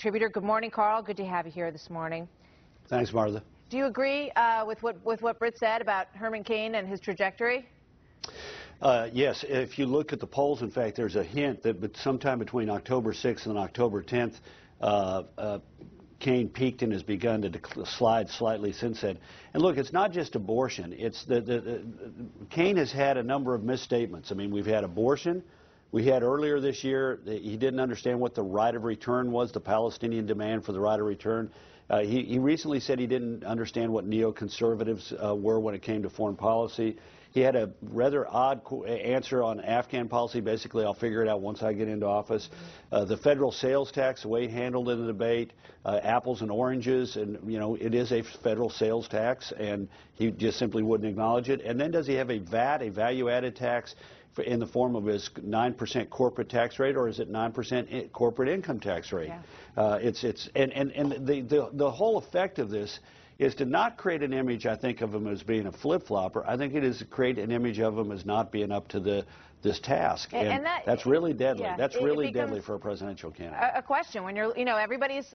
contributor. Good morning, Karl. Good to have you here this morning. Thanks, Martha. Do you agree with what Britt said about Herman Cain and his trajectory? Yes. If you look at the polls, in fact, there's a hint that sometime between October 6th and October 10th, Cain peaked and has begun to slide slightly since then. And look, it's not just abortion. It's Cain has had a number of misstatements. I mean, we've had abortion. We had earlier this year, he didn't understand what the right of return was, the Palestinian demand for the right of return. He recently said he didn't understand what neoconservatives were when it came to foreign policy. He had a rather odd answer on Afghan policy. Basically, I'll figure it out once I get into office. The federal sales tax, the way he handled in the debate, apples and oranges, and it is a federal sales tax, and he just simply wouldn't acknowledge it. And then does he have a VAT, a value-added tax, in the form of his 9% corporate tax rate, or is it 9% corporate income tax rate? Yeah. The whole effect of this is to not create an image, I think, of him as being a flip-flopper. I think it is to create an image of him as not being up to this task. And that's really deadly. Yeah, that's really deadly for a presidential candidate. A question when everybody's